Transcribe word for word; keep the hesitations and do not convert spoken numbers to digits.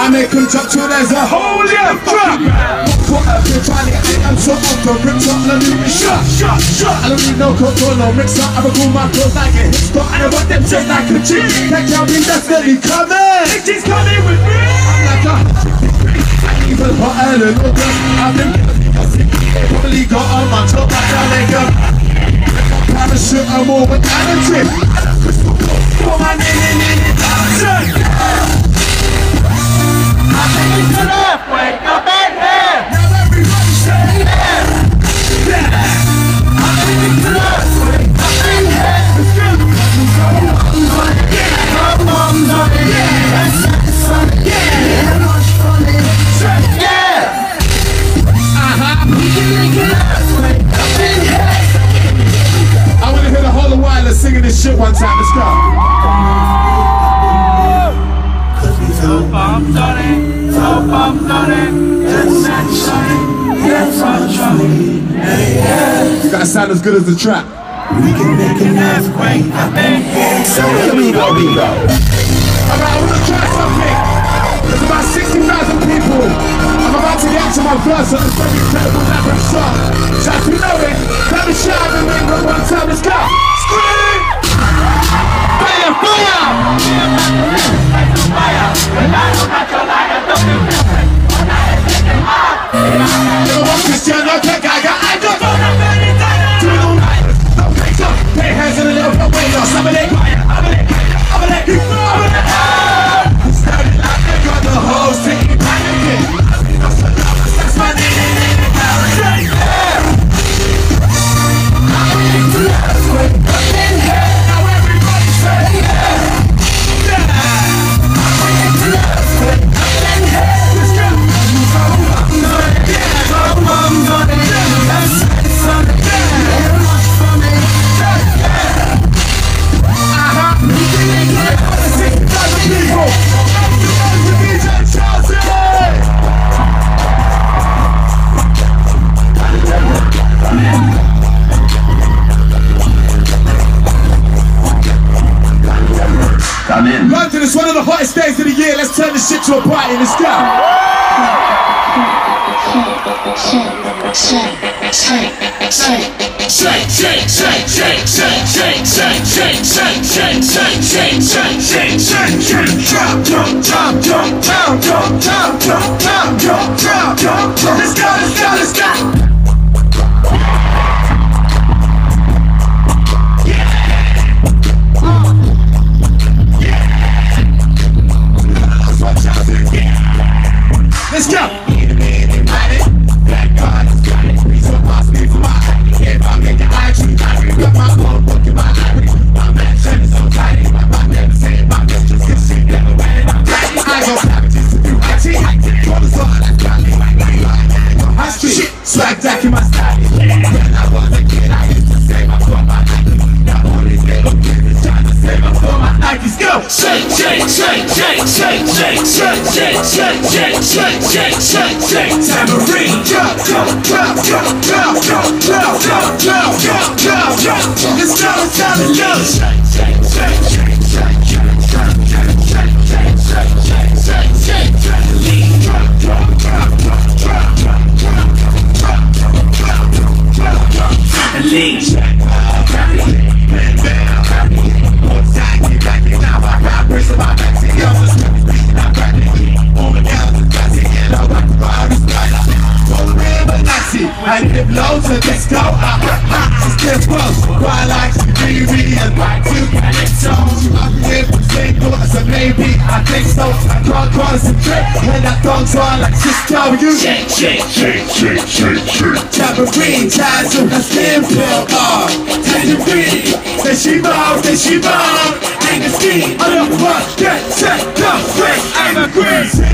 I make them jump till there's a hole in the drop. What up, you're trying to get I'm so off the rip top, let me be shot, shot, shot. I don't need no control, no mixer. I will cool my clothes like a hip stop. I don't want them shit like a G. That can't be definitely coming. It's coming with me. I'm like a even hotter than others. I've been probably got on my top like a nigga. Parachute, I'm all with attitude. Put my name in it, dancing. I think it's to left, wake up and here. Now everybody say yeah. Yeah. I think it's to left, wake up and here. It's good. Yeah. Come on, Johnny. Yeah. Let's set the sun. Yeah. Much fun. Yeah. Uh-huh. We can make it left, wake up and here. I wanna hear the whole of Wireless singing this shit one time. Let's go. So pumped on it, so pumped on it, yes I'm trying, yes I'm trying, yes. You gotta sound as good as the track. We can make an earthquake happen. So here we go, we go. Alright, I wanna try something. There's about sixty thousand people. I'm about to get to my verse on this very incredible average song. Shout to know it, let me shout and make it one time, let's go. Scream! Fire, fire! Fire! Yo, I'm Cristiano Pegaga, I don't know how many times. Do the night, no breaks up. Put your hands in a little bit, wait, y'all. I'm a leg, I'm a leg, I'm a leg, I'm a leg. Started like they got the whole city panicking. That's my name, Parachute. I'm into love, wake up in here. Now everybody say yeah. Yeah. I'm into love, wake up in here. Let's go. London is one of the hottest days of the year. Let's turn this shit to a party. Let's go. Shake, shake, shake, shake, shake, shake, shake, shake, shake, shake, shake, shake, shake, shake, shake, shake, shake, shake, shake, drop, drop, drop, drop, drop, drop, drop, drop, drop, drop, drop, drop, drop. Let's go, let's go, let's go. Let's go! Swag back in my style. When I was a kid, I used to save my for my Nike. Now all these little kids is trying to save my for my Nikes. Go! Shake, shake, shake, shake, shake, shake, shake, shake, shake, shake, shake, shake, shake, shake. Tambourine, drop, drop, drop, drop, drop, drop, drop, drop, drop, drop, drop, drop. Let's go, let's go, let's go. Shake, shake, shake, shake, shake, shake, shake, shake, shake, shake, shake, shake, shake, shake. Lean, drop, drop, drop, drop, drop, drop, drop, drop. Lean, check, carry, man down, carry. More time, keep backing now. I got press on my back, see, I'm just speaking, I'm cracking. Over down to classic, and I rock the bar, it's right up. Roll around, but Nazi, I need it blow to let's go. Ah, ah, it's this close, cry like she really, really and back to panic songs. I'm here for single as a maybe, I think so. I can't concentrate when that thong's on like Cisco. You shake, shake, shake, shake, shake, shake. Tambourine, tassel, a skin pill, oh, tangerine. Say she bomb, say she bomb. Ain't a scheme, I don't want, get set, go, straight, I'm a green.